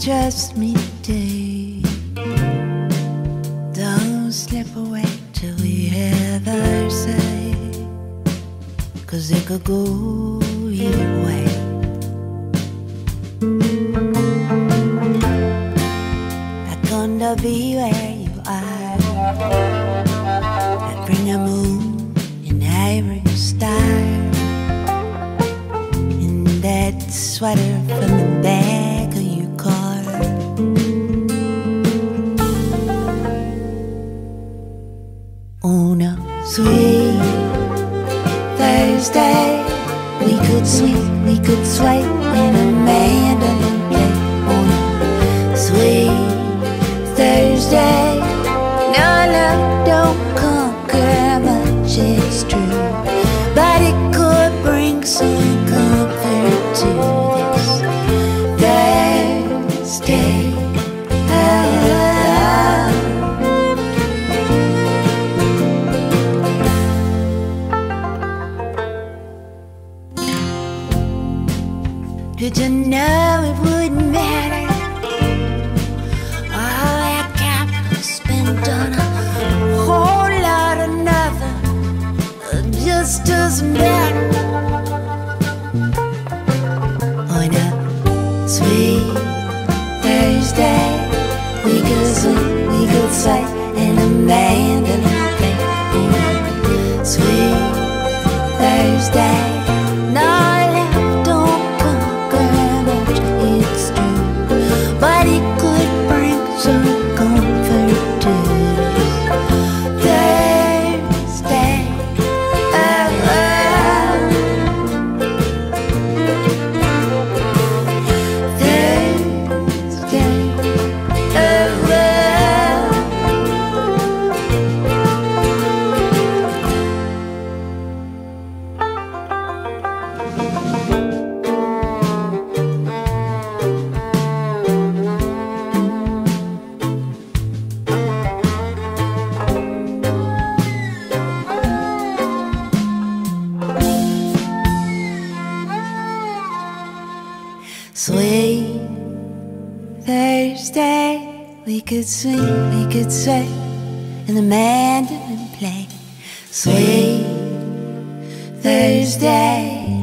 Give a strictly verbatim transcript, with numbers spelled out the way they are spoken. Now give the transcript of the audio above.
trust me today. Don't slip away till we have our say, 'cause it could go either way. I'm gonna be where you are. I bring a moon in ivory style, in that sweater from the back of your car. On a sweet Thursday, we could sweep, we could sway in a mandolin play. On a sweet Thursday, no love don't conquer much, it's true, but it could bring some comfort to this Thursday. Did you know it wouldn't matter? All that capital spent on a whole lot of nothing, it just doesn't matter. On a sweet Thursday, we could swing, we could sway in a mandolin play. On a sweet Thursday, no love don't conquer much, it's true, but it could bring some comfort to this Thursday. Oh, oh. Thursday. Oh, oh. Sweet Thursday, we could swing, we could sway, and the mandolin play. Sweet Thursday.